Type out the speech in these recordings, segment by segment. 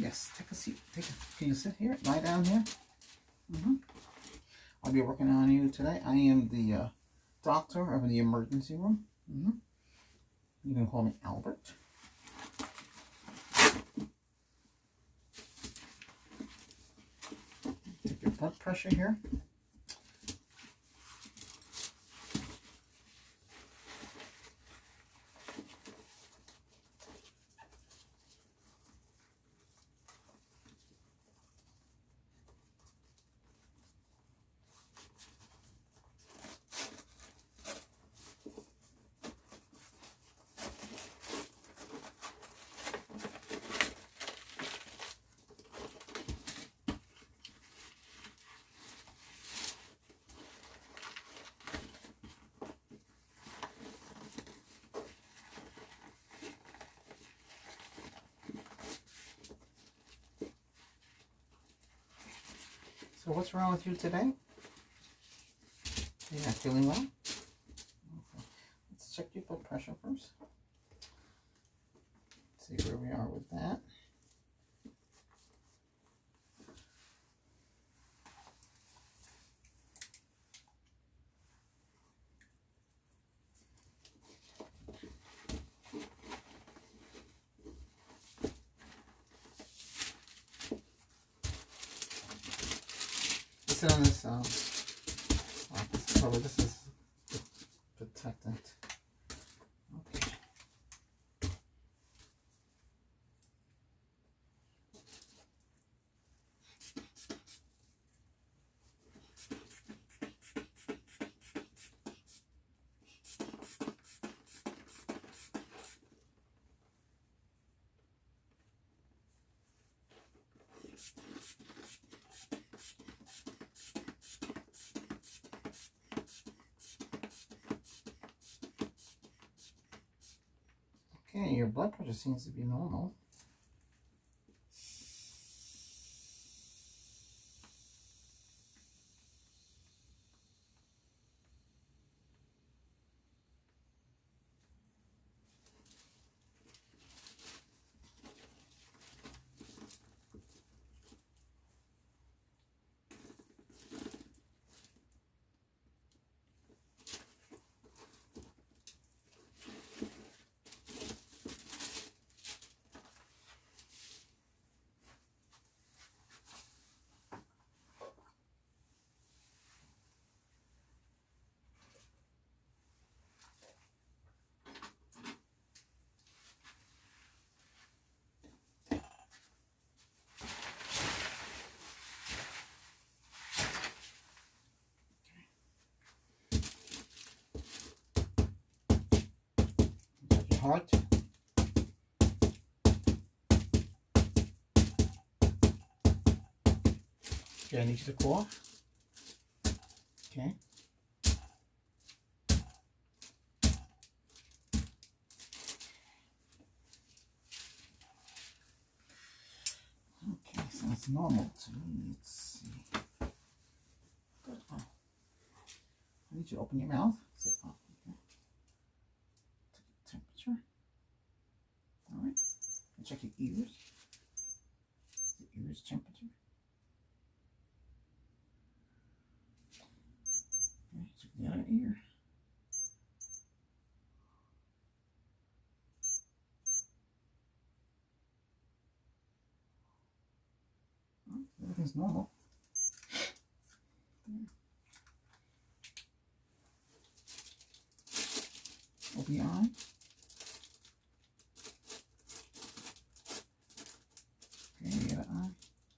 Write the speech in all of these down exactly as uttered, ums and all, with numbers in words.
Yes, take a seat. Take a, can you sit here? Lie down here. Mm-hmm. I'll be working on you today. I am the uh, doctor of the emergency room. Mm-hmm. You can call me Albert. Take your blood pressure here. So what's wrong with you today? You're not feeling well? Okay. Let's check your blood pressure first. See where we are with that. Sit on this, um, oh, this is probably, this is protectant. Okay. Okay, your blood pressure seems to be normal. Heart. Okay, I need you to cough. Okay. Okay, so it's normal to me. Let's see. Good. Oh. I need you to open your mouth. Sit up. Okay. Take the temperature. All right. And check your ears. The ears temperature. Okay, check the other ear. Oh, everything's normal. There. Open your eye. Okay, the other eye.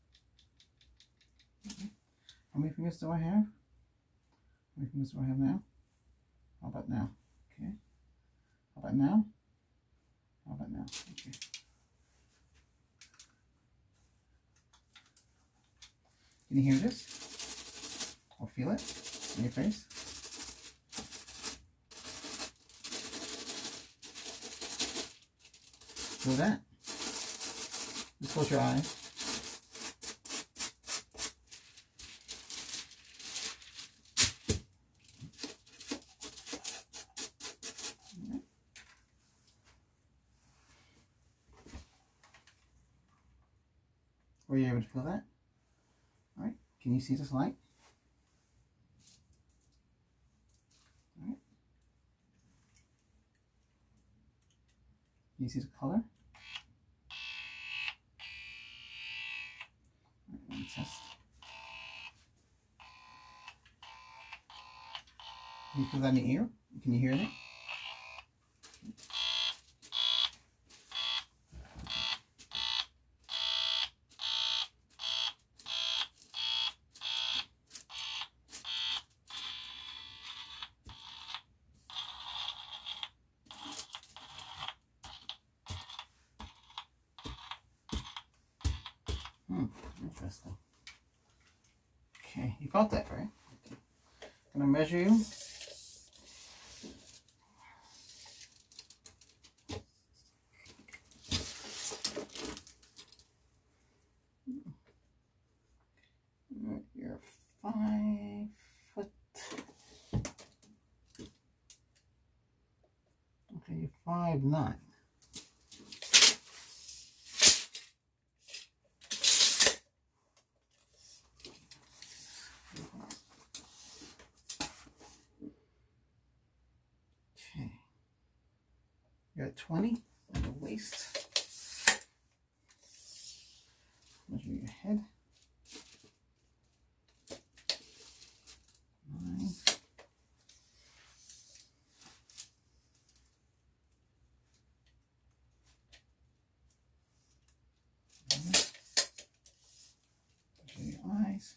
Okay. How many fingers do I have? How many fingers do I have now? How about now? Okay. How about now? How about now? Okay. Can you hear this? Or feel it in your face? Feel that? Just close your eyes. Were you able to feel that? All right. Can you see this light? All right. Can you see the color? All right, let me test. Can you feel that in the ear? Can you hear that? Hmm, interesting. Okay, you felt that, right? Okay. I'm gonna measure you. You're five foot. Okay, you're five nine. Okay. You're at twenty at the waist. Measure your head. Nine. Measure your eyes.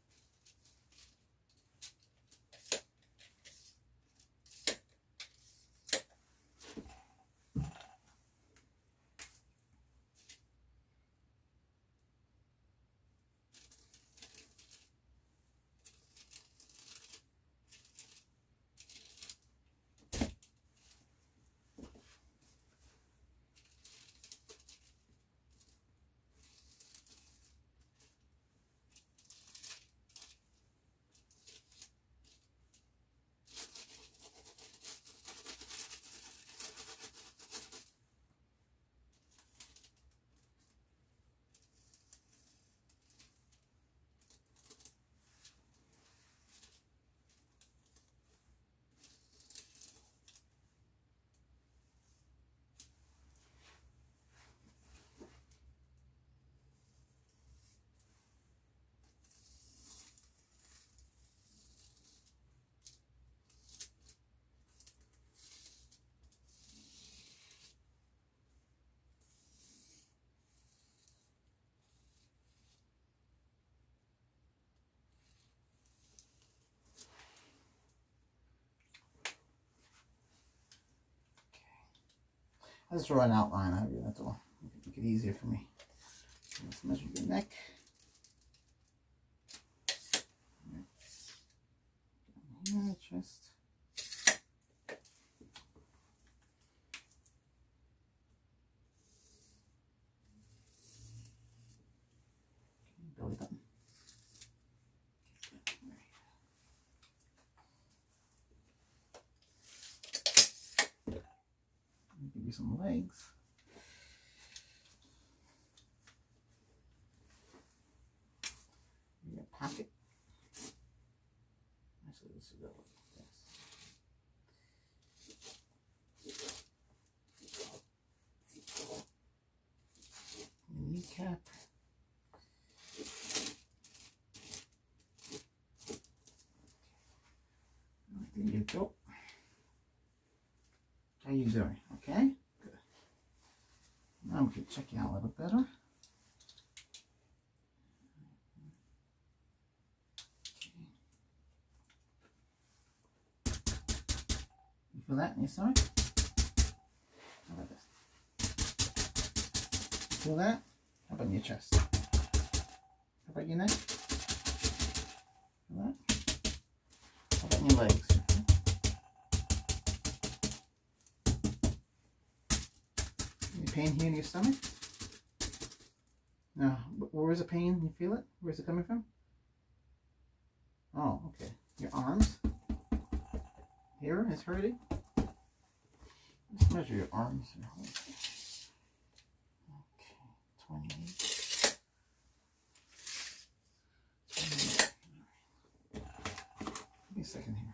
I just draw an outline of you, that's all. Make it easier for me. Let's measure your neck. Here, chest. Belly button. Give you some legs. Your pocket. Actually, this should go like this. Your kneecap. There you go. How you doing? Okay? Good. Now we can check you out a little better. You feel that in your stomach? How about this? You feel that? How about in your chest? How about your neck? Feel that? How about in your legs? Any pain here in your stomach? No. Where is the pain? You feel it? Where's it coming from? Oh, okay. Your arms? Here is hurting. Let's measure your arms. Okay, twenty-eight. me a second here.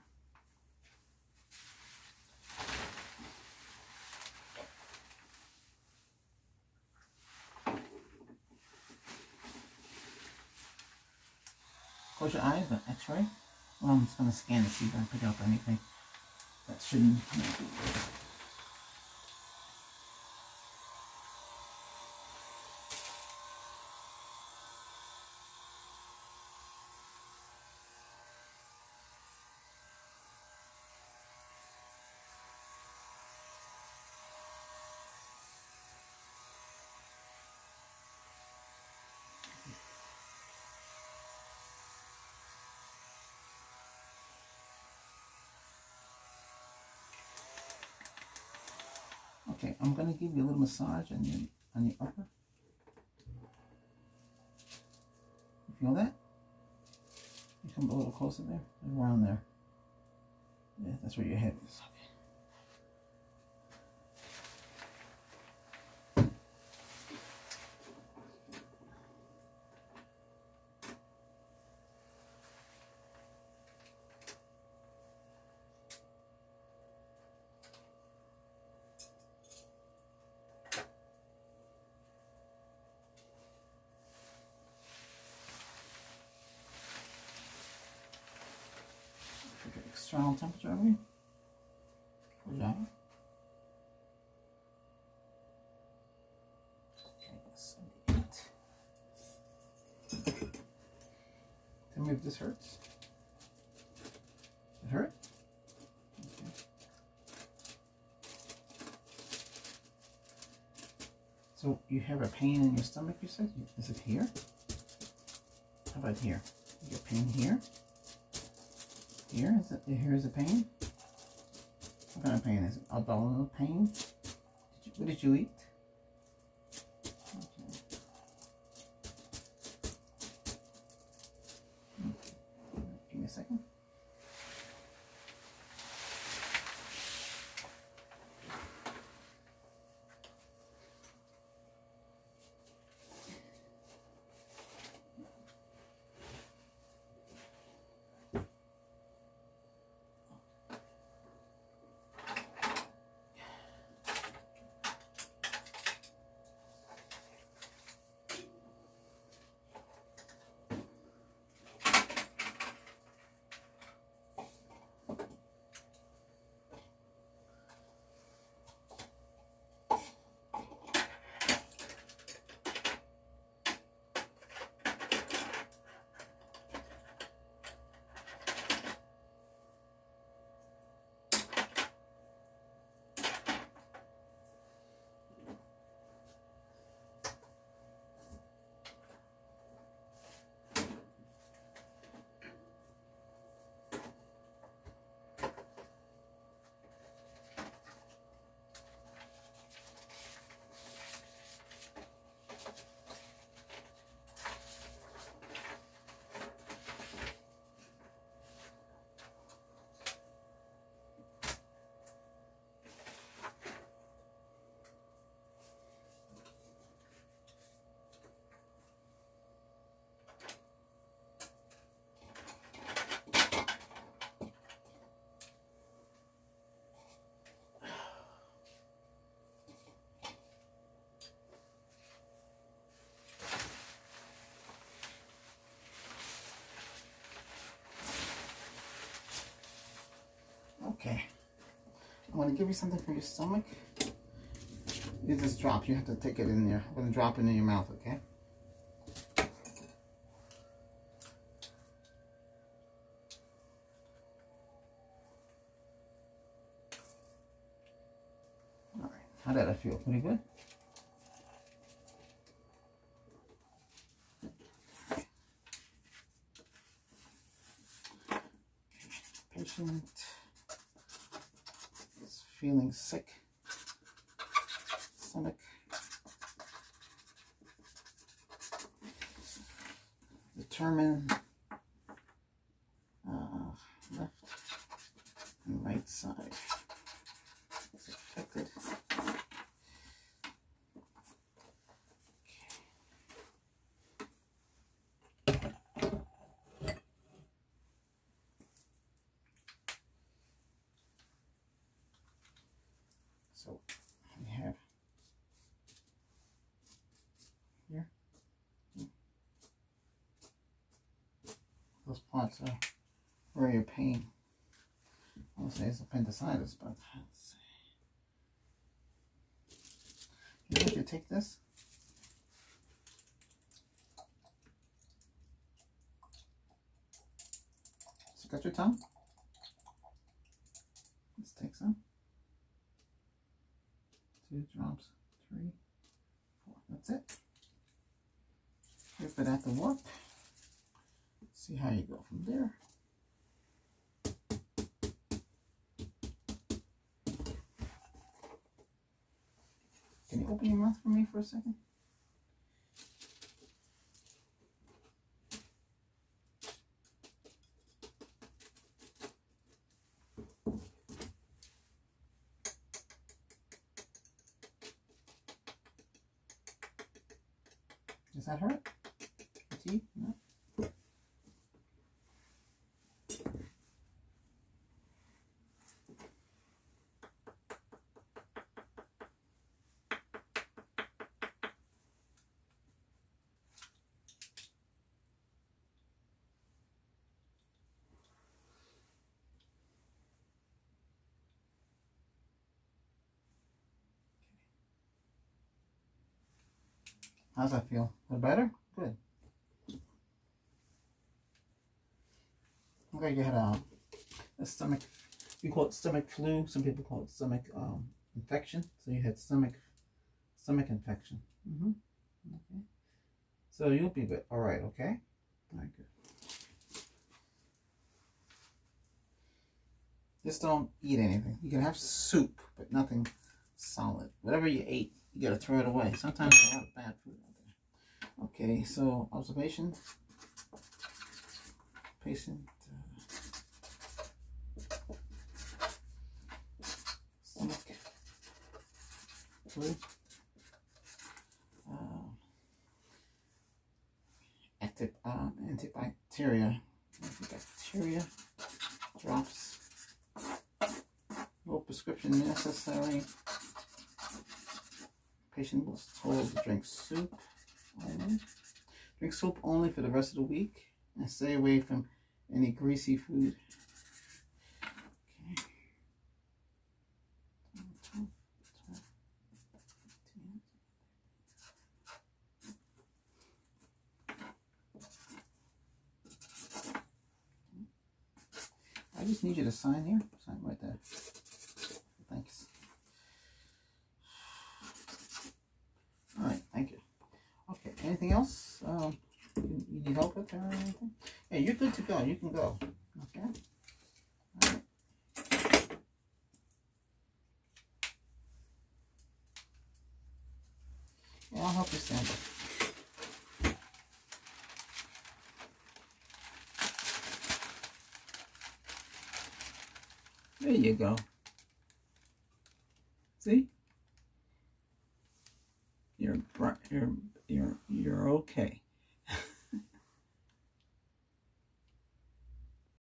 Close your eyes, but X-ray. Well, I'm just going to scan to see if I can pick up anything that shouldn't. You know, okay, I'm going to give you a little massage on your, on your upper. You feel that? You come a little closer there, around there. Yeah, that's where your head is. External temperature over here. Close your eye. Okay, seventy-eight. Tell me if this hurts. It hurt? Okay. So you have a pain in your stomach, you said? Is it here? How about here? You get pain here? Here is it? Here's the pain. What kind of pain is it? Abdominal pain. Did you, what did you eat? Okay. Give me a second. Okay, I'm going to give you something for your stomach. You just drop, you have to take it in there. I'm going to drop it in your mouth, okay? Alright, how did that feel? Pretty good? Patient is feeling sick. Stomach. Determine uh, left and right side is affected. So we have here. Those parts are where your pain. I won't say it's appendicitis, but let's see. You think you take this? So got your tongue? Let's take some. Two drops, three, four. That's it. Wait for that to work. See how you go from there. Can you open your mouth for me for a second? Does that hurt? The teeth? No? How's that feel? A little better? Good. Okay, you had a, a stomach, we call it stomach flu. Some people call it stomach um, infection. So you had stomach stomach infection. Mm-hmm. Okay. So you'll be good. All right, okay? All right, good. Just don't eat anything. You can have soup, but nothing solid. Whatever you ate, you gotta throw it away. Sometimes they have bad food out there. Okay, so observation. Patient. Uh, stomach. Flu. Uh, active um, antibacteria. Antibacteria. Drops. No prescription necessary. Patient was told to drink soup only. Drink soup only for the rest of the week and stay away from any greasy food. Okay. I just need you to sign here. Sign right there. Thanks. All right, thank you. Okay, anything else um, you, you need help with or anything? Hey, you're good to go. You can go. Okay. All right. Yeah, I'll help you stand up. There you go. See? You're you're you're you're okay.